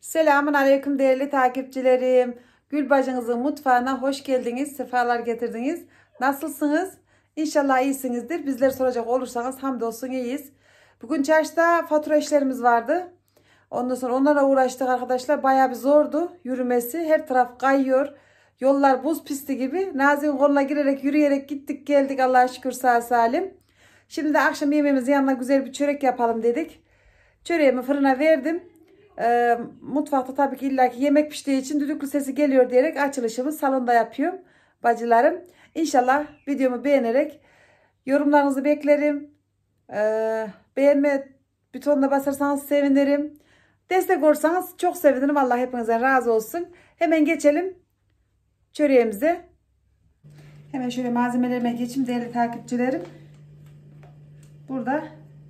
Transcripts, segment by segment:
Selamun aleyküm değerli takipçilerim. Gül bacınızın mutfağına hoş geldiniz. Sefalar getirdiniz. Nasılsınız? İnşallah iyisinizdir. Bizleri soracak olursanız hamdolsun iyiyiz. Bugün çarşıda fatura işlerimiz vardı. Ondan sonra onlara uğraştık arkadaşlar. Bayağı bir zordu yürümesi. Her taraf kayıyor. Yollar buz pisti gibi. Nazi'nin koluna girerek yürüyerek gittik geldik Allah'a şükür sağ salim. Şimdi de akşam yemeğimizin yanına güzel bir çörek yapalım dedik. Çöreğimi fırına verdim. Mutfakta tabii ki illaki yemek piştiği için düdüklü sesi geliyor diyerek açılışımı salonda yapıyorum bacılarım. İnşallah videomu beğenerek yorumlarınızı beklerim. Beğenme butonuna basarsanız sevinirim. Destek olursanız çok sevinirim. Allah hepinizden razı olsun. Hemen geçelim çöreğimize. Hemen şöyle malzemelerime geçeyim değerli takipçilerim. Burada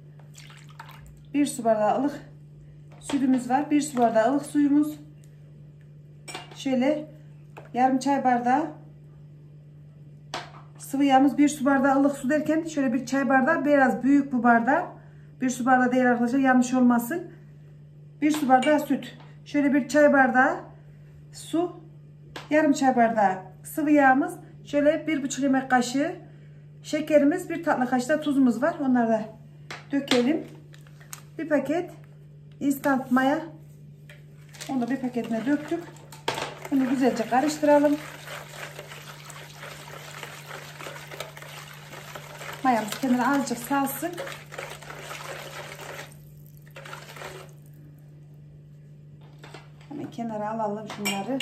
1 su bardağı ılık sütümüz var. 1 su bardağı ılık suyumuz. Şöyle yarım çay bardağı sıvı yağımız. 1 su bardağı ılık su derken şöyle bir çay bardağı biraz büyük bu bardağı. 1 su bardağı değil arkadaşlar, yanlış olmasın. 1 su bardağı süt. Şöyle bir çay bardağı su. Yarım çay bardağı sıvı yağımız. Şöyle 1,5 yemek kaşığı şekerimiz. 1 tatlı kaşığı da tuzumuz var. Onları da dökelim. Bir paket instant maya. Onu da bir paketine döktük. Bunu güzelce karıştıralım. Mayamız kendine azıcık salsın. Hemen kenara alalım şunları.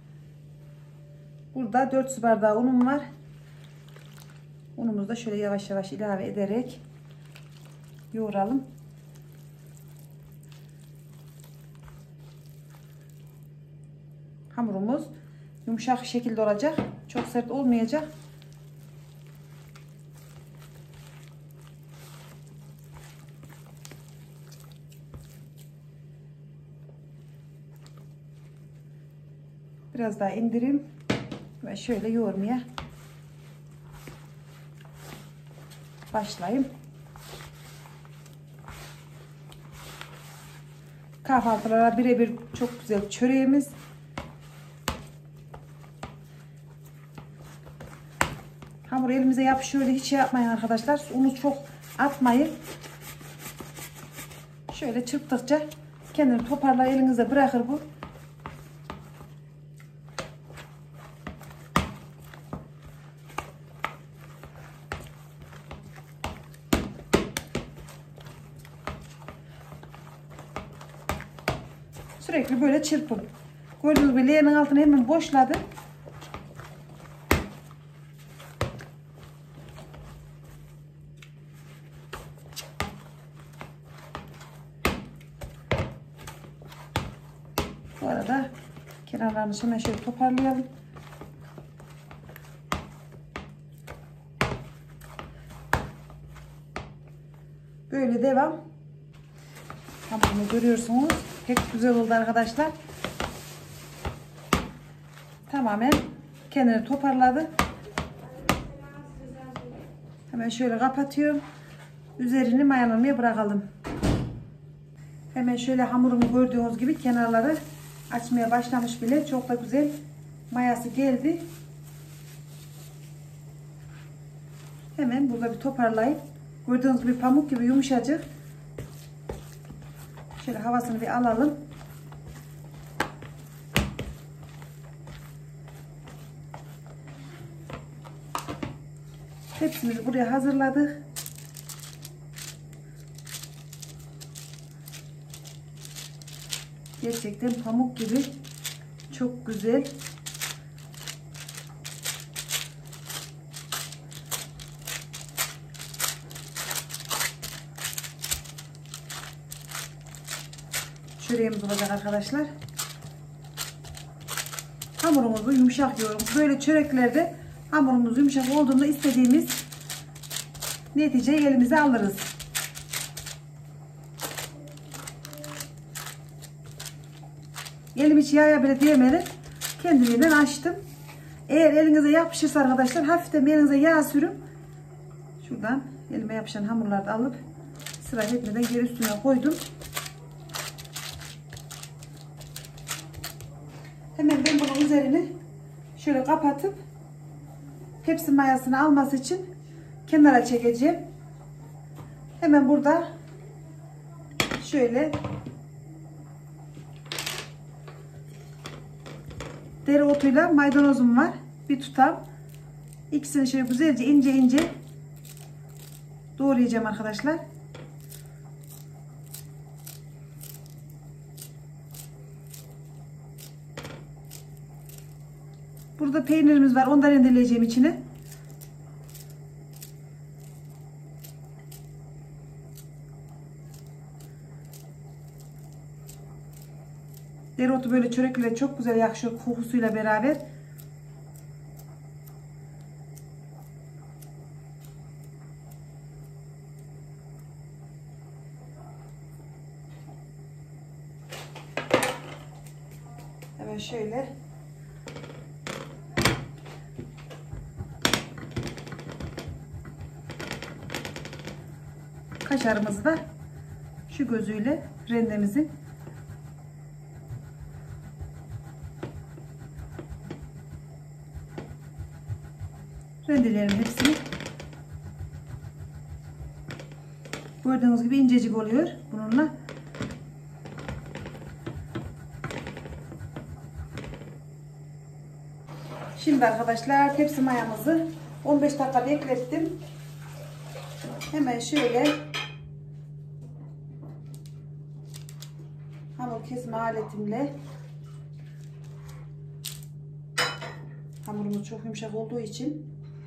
Burada 4 su bardağı unum var. Unumuzu da şöyle yavaş yavaş ilave ederek yoğuralım. Hamurumuz yumuşak şekilde olacak. Çok sert olmayacak. Biraz daha indireyim ve şöyle yoğurmaya başlayayım. Kahvaltılara birebir çok güzel çöreğimiz. Hamur elimize yapışıyor, öyle hiç şey yapmayın arkadaşlar. Unu çok atmayın. Şöyle çırptıkça kendini toparlar, elinize bırakır bu. Sürekli böyle çırpın. Gördüğünüz gibi leğenin altını hemen boşladı. Bu arada kenarlarını hemen şöyle toparlayalım. Böyle devam. Hamurunu görüyorsunuz. Pek güzel oldu arkadaşlar. Tamamen kendini toparladı. Hemen şöyle kapatıyorum. Üzerini mayalanmaya bırakalım. Hemen şöyle hamurumu gördüğünüz gibi kenarları açmaya başlamış bile. Çok da güzel mayası geldi. Hemen burada bir toparlayıp gördüğünüz gibi pamuk gibi yumuşacık. Şöyle havasını bir alalım. Hepsimizi buraya hazırladık. Gerçekten pamuk gibi çok güzel. Çöreğimiz olacak arkadaşlar. Hamurumuzu yumuşak yoğurun. Böyle çöreklerde hamurumuz yumuşak olduğunda istediğimiz neticeyi elimize alırız. Elim hiç yağya bile değmedi. Kendiliğinden açtım. Eğer elinize yapışırsa arkadaşlar hafiften elinize yağ sürün. Şuradan elime yapışan hamurları da alıp sıra etmeden geri üstüne koydum. Hemen ben bunun üzerini şöyle kapatıp tepsi mayasını alması için kenara çekeceğim. Hemen burada şöyle dereotuyla maydanozum var. Bir tutam. İkisini şöyle güzelce ince ince doğrayacağım arkadaşlar. Burada peynirimiz var. Onu da rendeleyeceğim içine. Dereotu böyle çörekle çok güzel yakışıyor kokusuyla beraber. Evet şöyle. Kaşarımızı da şu gözüyle rendemizin rendeleyelim hepsini. Gördüğünüz gibi incecik oluyor bununla. Şimdi arkadaşlar tepsi mayamızı 15 dakika beklettim. Hemen şöyle hamur kesme aletimle, hamurumuz çok yumuşak olduğu için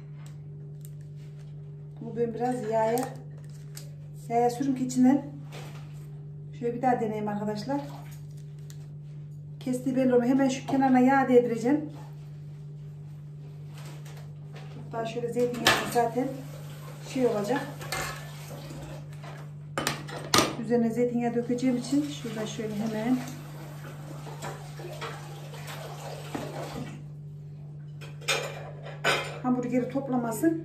bunu ben biraz yağya sürüm ki içinden şöyle bir daha deneyeyim arkadaşlar. Kestiği belli olmuyor. Hemen şu kenarına yağ değdireceğim. Daha şöyle zeytinyağı zaten şey olacak. Üzerine zeytinyağı dökeceğim için şurada şöyle hemen hamburgeri toplamasın.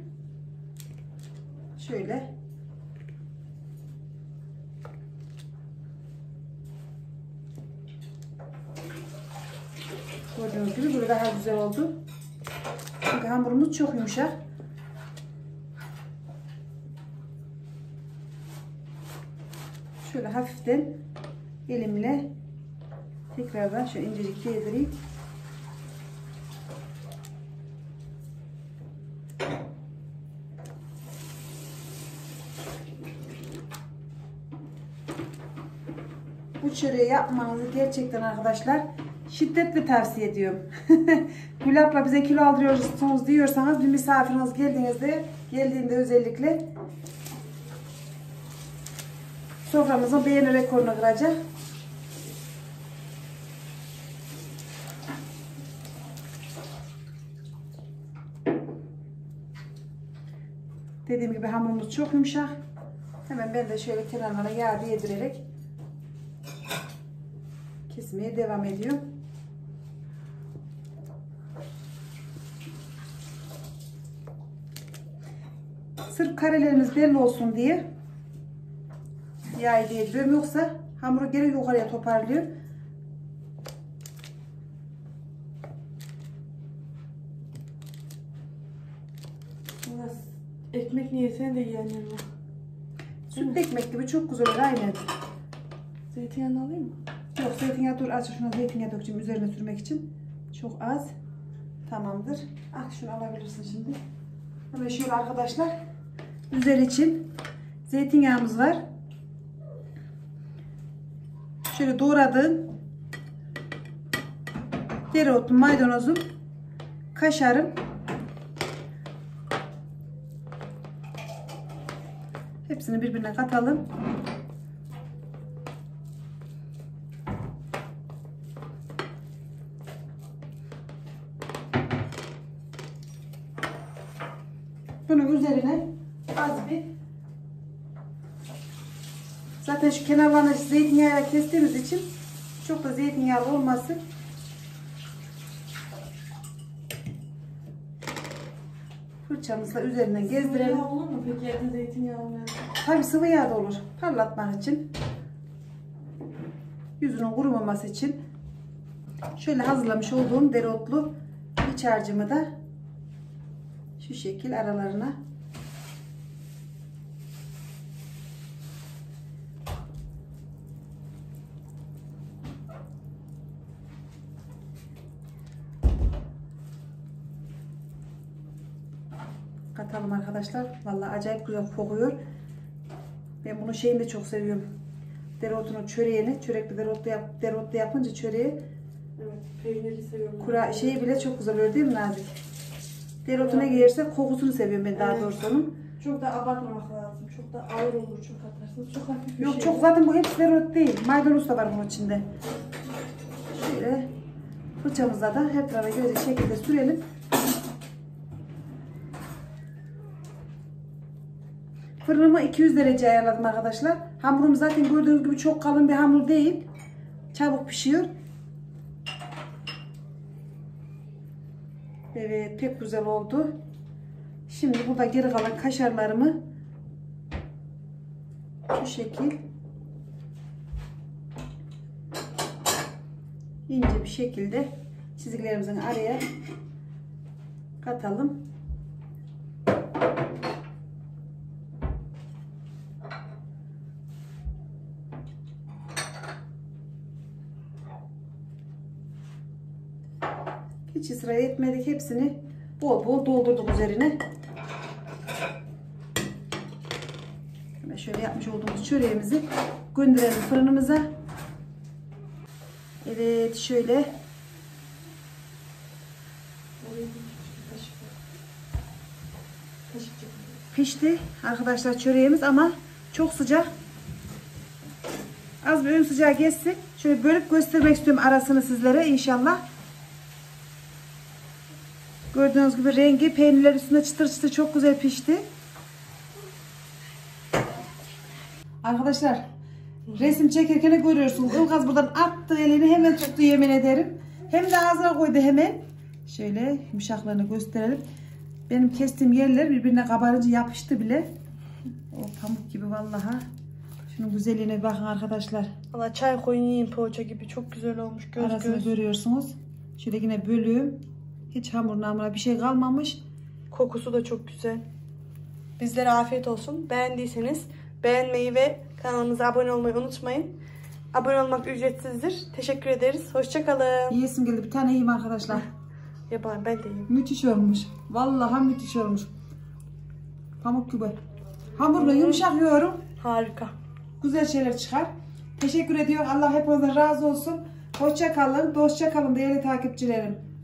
Şöyle gördüğünüz gibi böyle daha güzel oldu. Çünkü hamurumuz çok yumuşak. Şöyle hafiften elimle tekrardan şöyle incecik yedireyim. Bu çöreği yapmanızı gerçekten arkadaşlar şiddetle tavsiye ediyorum. Gül abla bize kilo aldırıyorsunuz diyorsanız, bir misafiriniz geldiğinde özellikle soframızın beğeni rekorunu kıracak. Dediğim gibi hamurumuz çok yumuşak. Hemen ben de şöyle kenarlara yağ yedirerek kesmeye devam ediyorum. Sırf karelerimiz belli olsun diye yağ yediriyorum. Yoksa hamuru geri yukarıya toparlıyor. Ekmek niyetine de yiyenler var. Sütlü ekmek gibi çok güzel olur aynen. Zeytinyağını alayım mı? Yok, zeytinyağı dur, az şuna zeytinyağı dökeceğim üzerine sürmek için. Çok az. Tamamdır. Ah, şunu alabilirsin şimdi. Hemen şöyle arkadaşlar, üzeri için zeytinyağımız var. Şöyle doğradığım dereotu, maydanozum, kaşarım, hepsini birbirine katalım. Bunun üzerine az bir, zaten şu kenarlarını zeytinyağıyla kestiğimiz için çok da zeytinyağlı olmasın. Fırçamızla üzerinden gezdirelim. Sıvı olur mu peki evde zeytinyağı olmayan? Tabii sıvı yağ da olur. Parlatmak için. Yüzünün kurumaması için. Şöyle hazırlamış olduğum dereotlu iç harcımı da şu şekil aralarına katalım arkadaşlar. Vallahi acayip güzel kokuyor. Ben bunu şeyini de çok seviyorum. Dereotunun çöreğini, çörekli dereotlu yapınca çöreği, Evet, peynirli seviyorum. şeyi bile çok güzel oluyor değil mi Nazik? Dereotuna girerse kokusunu seviyorum ben daha doğrusu onun. Çok da abartmamak lazım. Çok da ağır olur, çok atarsınız. Çok hafif bir Yok şey. çok zaten bu hepsi dereot değil. Maydanoz da var bunun içinde. Şöyle fırçamızla da her tarafa gelecek şekilde sürelim. Fırınımı 200 derece ayarladım arkadaşlar. Hamurum zaten gördüğünüz gibi çok kalın bir hamur değil. Çabuk pişiyor. Evet, pek güzel oldu. Şimdi burada geri kalan kaşarlarımı şu şekil ince bir şekilde çizgilerimizin araya katalım. Hiç ısrar etmedik. Hepsini bol bol doldurduk üzerine. Şöyle yapmış olduğumuz çöreğimizi gönderelim fırınımıza. Evet şöyle. Pişti arkadaşlar çöreğimiz ama çok sıcak. Az bir ön sıcağı geçsin. Şöyle bölüp göstermek istiyorum arasını sizlere inşallah. Gördüğünüz gibi rengi peynirler üstünde çıtır çıtır çok güzel pişti. Arkadaşlar resim çekerken görüyorsunuz. Ilgaz buradan attı elini hemen tuttu yemin ederim. Hem de ağzına koydu hemen. Şöyle yumuşaklığını gösterelim. Benim kestiğim yerler birbirine kabarınca yapıştı bile. O pamuk gibi vallahi. Şunun güzelliğine bakın arkadaşlar. Valla çay koyun yiyin poğaça gibi çok güzel olmuş. Göz arasını göz. görüyorsunuz. Şöyle yine bölüyorum. Hiç hamuruna bir şey kalmamış. Kokusu da çok güzel. Bizlere afiyet olsun. Beğendiyseniz beğenmeyi ve kanalımıza abone olmayı unutmayın. Abone olmak ücretsizdir. Teşekkür ederiz. Hoşça kalın. Yiyesim geldi. Bir tane yiyeyim arkadaşlar. Yapalım ben de yiyeyim. Müthiş olmuş. Vallahi müthiş olmuş. Pamuk gibi. Hamurla yumuşak yoğurum. Harika. Güzel şeyler çıkar. Teşekkür ediyorum. Allah hepinizden razı olsun. Hoşça kalın. Dostça kalın değerli takipçilerim.